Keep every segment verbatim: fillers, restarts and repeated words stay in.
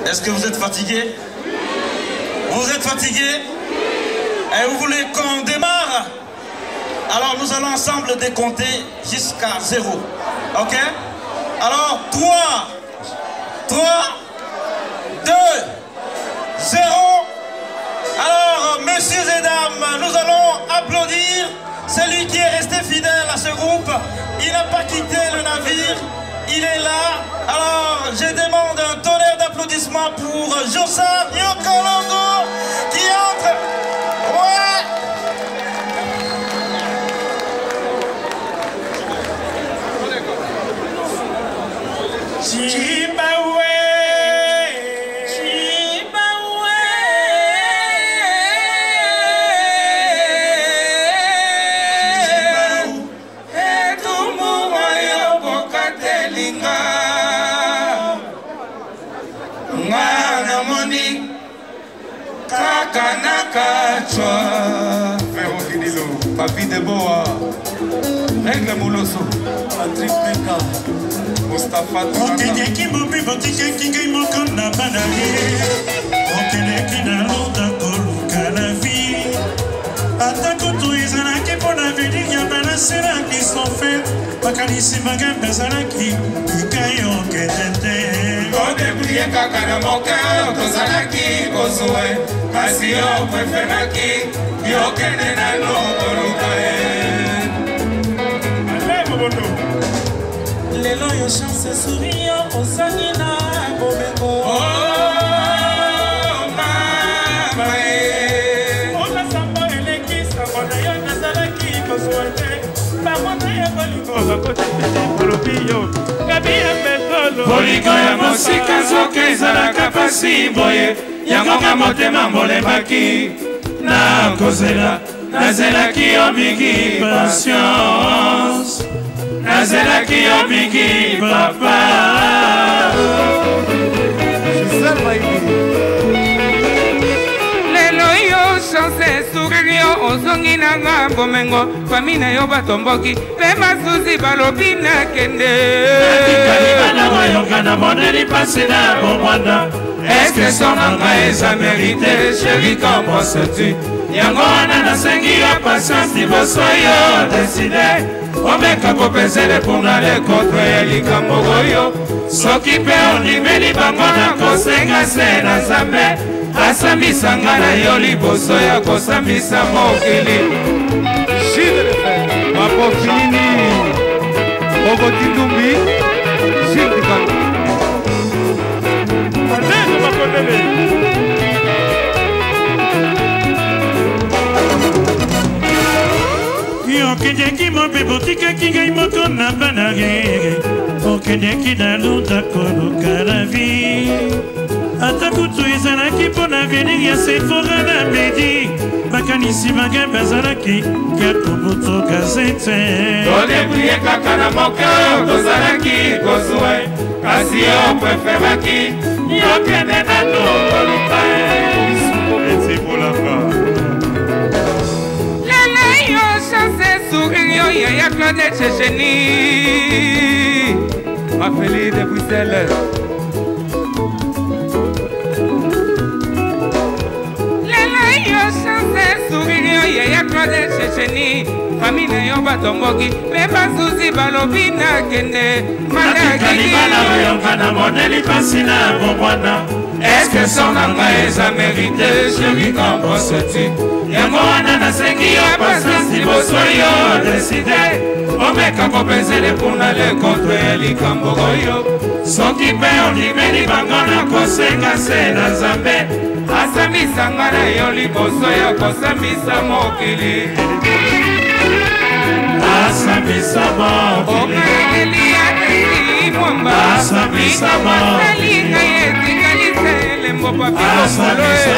Est-ce que vous êtes fatigué? Vous êtes fatigué? Et vous voulez qu'on démarre? Alors nous allons ensemble décompter jusqu'à zéro. Ok? Alors trois, trois, deux, zéro. Alors messieurs et dames, nous allons applaudir celui qui est resté fidèle à ce groupe. Il n'a pas quitté le navire, il est là. Alors je demande un tonnerre d'applaudissements pour Jossard Nyokolongo qui entre. Ouais. Chibawe, Chibawe, etumu moyo bokatelinga, ngana moni kakanaka chwa. Véro Kidilo, Papi Deboa, Règle Mouloso, Patrick Beka. Okende kimbobi botike kingai moko na banane. Okende kinalonda koluka la vie. Atako tu ezalaki mpona avenir ya banasela Christopher. Makanisi magambo ezalaki ikai okende te. Kodeblie kaka na mokeur tozalaki kozwe. Kasi yo preferaki yokende nano koluka ye. Ale mobondo. Lelo yo chance souriant au sanina bomengo. Oh mama eh. Ona samba elekisa bona yo nazalaki kozwete. Bamona ya bolingo bakote polopio. Kabi ya petolo. Bolingo ya mosika zoke ezalaka pasi boye. Yango nga motema molembaki. Na kozela nazelaki yo mingi patience. Nazelaki yo mingi papa. Lelo yo chance sourire ozongi nanga bomengo. Famille yo batomboki pe masuzi balobi na kende. Natikali bana wayoka na moneli pasi na bomwanda. Est-ce que son nanga eza mérité chéri comment sais-tu? Yango wana nasengi yo patience liboso yo décidé. Omeka kopesele pona le contre likambo oyo. Soki pe ondimeli bango na kosenga se na Nzambe. Asambisa nga na yo liboso ya kosambisa mokili. Mapo fini Ogotindumbi Shindikana Adeno makonele. Okende ki mobe botika kingai moko na banage. Okende ki naluta koluka la vie. Ata kutu ezalaki mpona avenir ya Sephora na Medi. Makanisi magambo ezalaki ya kobutoka zete. Todebrie kaka na mokeur tozalaki kozwe. Kasi yo preferaki yokende nano koluka ye. Etibolaka sourire yo yaya Claudette Checheni. Raphaël de Bruxelles. Lelo yo chance sourire yo yaya Claudette Checheni. Famille yo batomboki pe basuzi balobi na kende. Malaki bana yo kana moneli pasi na bomwana. Est-ce que son nanga eza mérité chéri comment sais-tu? Yango wana nasengi yo patience liboso yo décidé. Omeka kopesele pona le contre likambo oyo. Soki pe ondimeli bango na kosenga se na Nzambe. Asambisa nga na yo liboso ya kosambisa mokili. Asambisa mokili. Omeleli ya teli mwamba. Asambisa mokili. Asambisa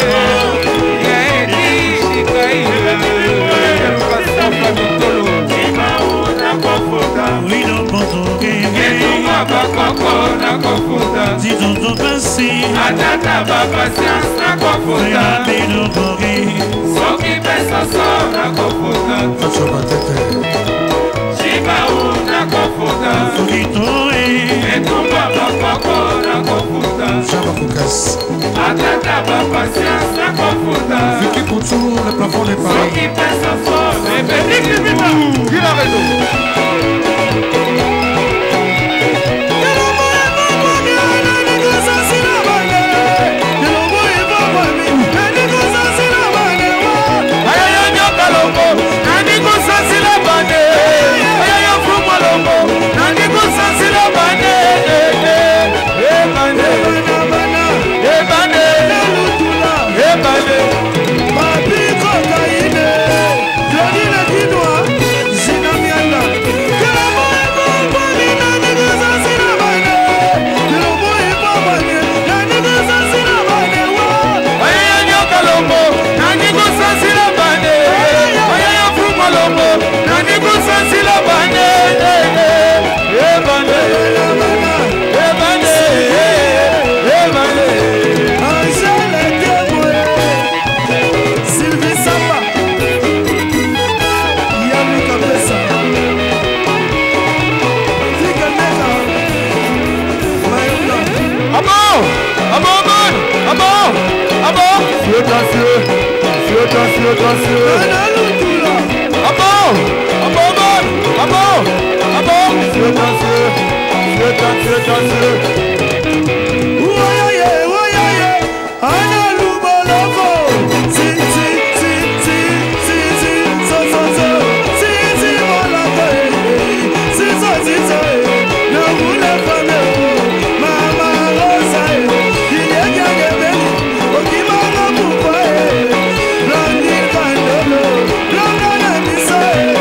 Chiba Bakoukas. Atata ba patience na kofuta. Vicky Couture, le plafond des Paris. Qui pèse en forme, et béni qui vit. Qui l'a raison?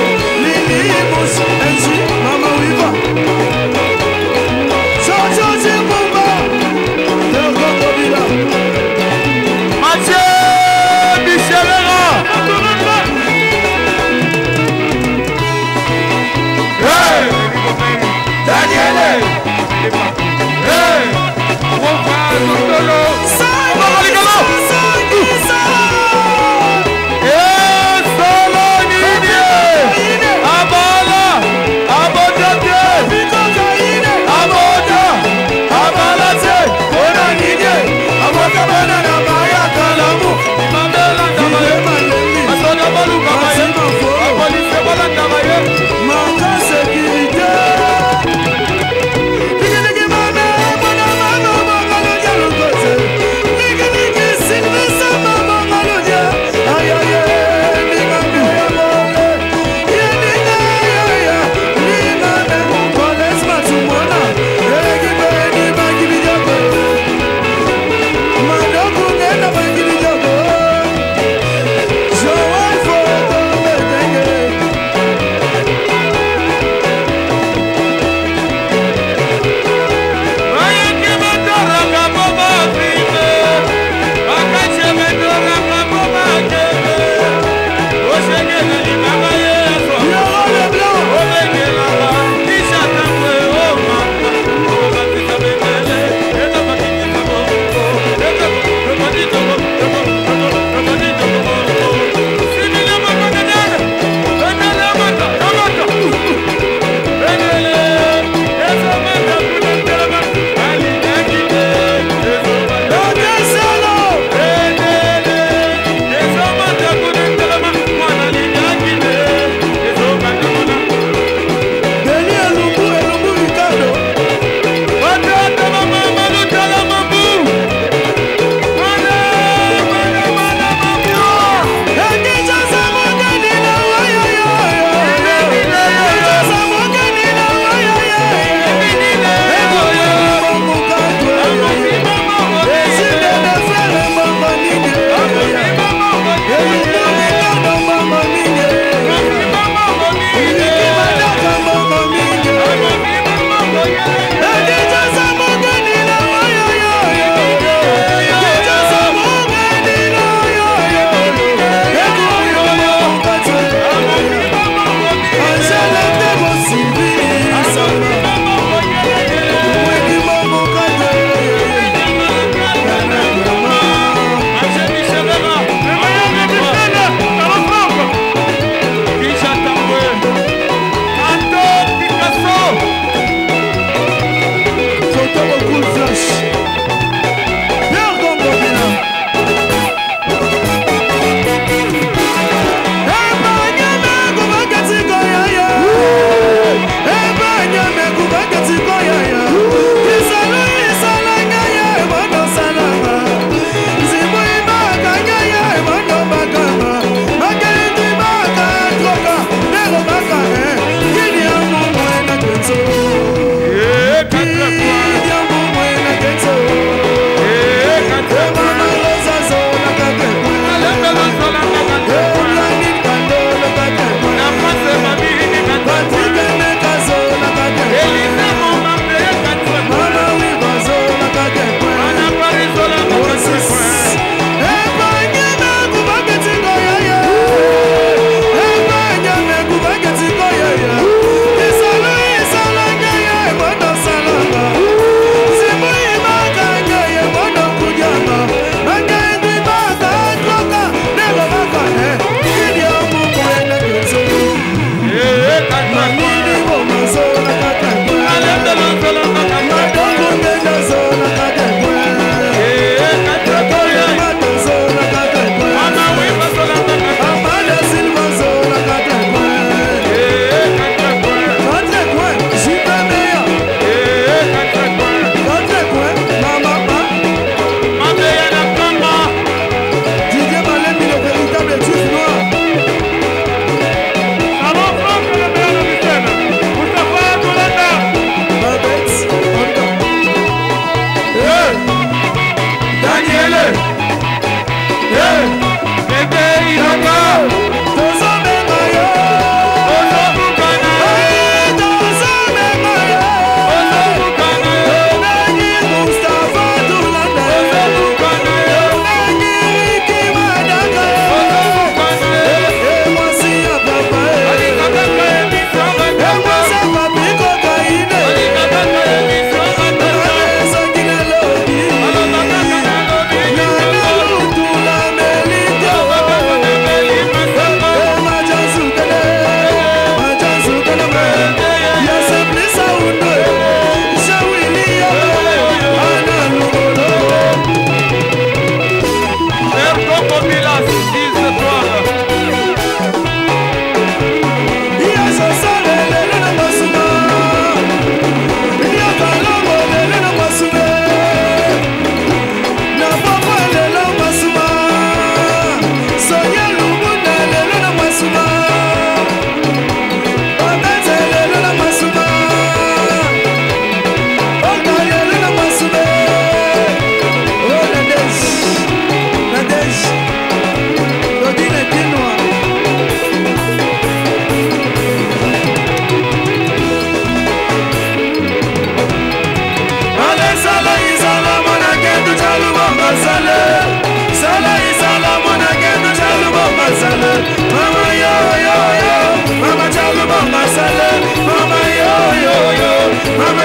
Georgia.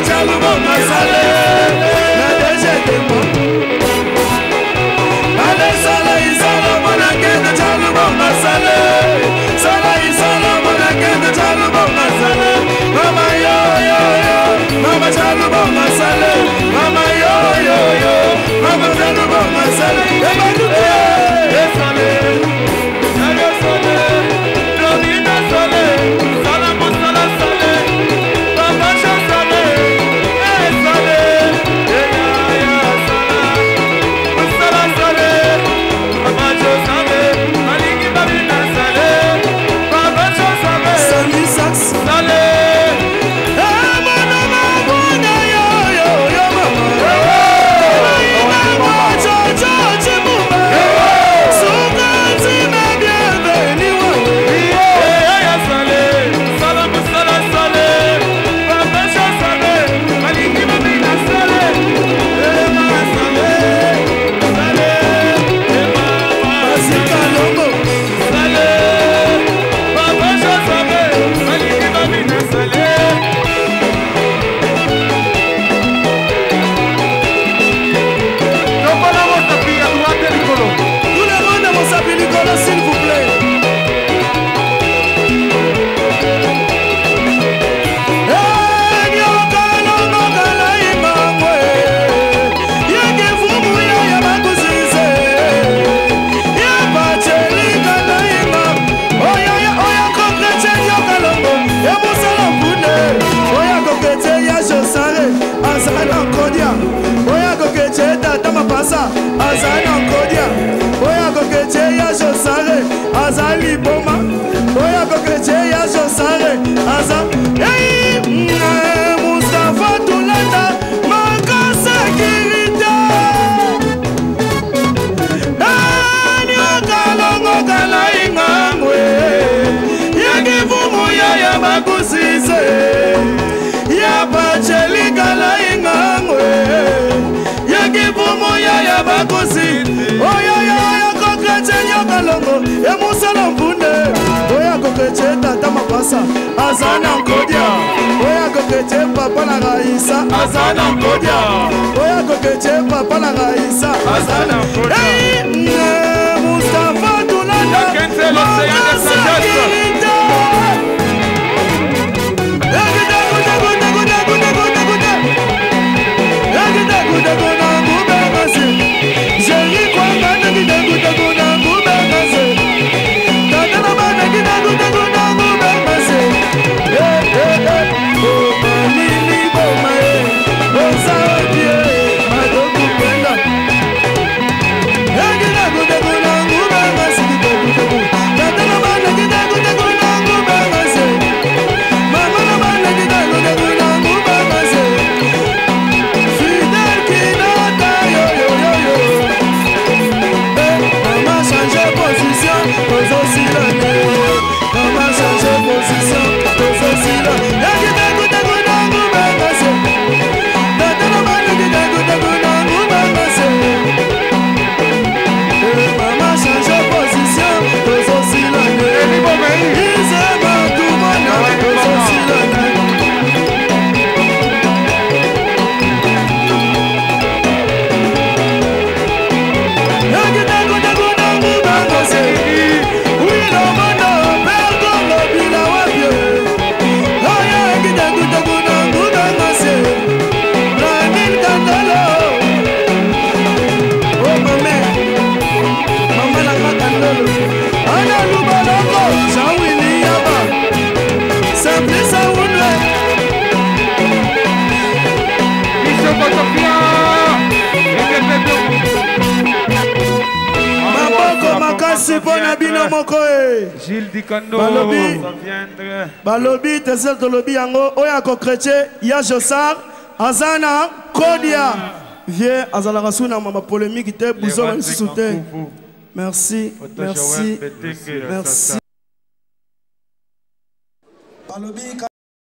Azana Kodia, Oya Gokeche Papa la Raisa, Azana Kodia, Oya Gokeche Papa la Raisa, Azana Kodia. Hey, Mustafa Toulanda, Mama Sakirita. Egida guda guda guda guda guda guda. Egida guda guda guda guda. Jeri kwa gana gida guda guda guda guda. Tata na bana gida guda guda guda guda. Gilles Dikando, Balobi, Tesel de Lobi Yango, Oya Kokreche, Yajosar, Azana, Kodia. Viens, Azala Rasuna, ma polémique, Bouzon, merci, merci, merci.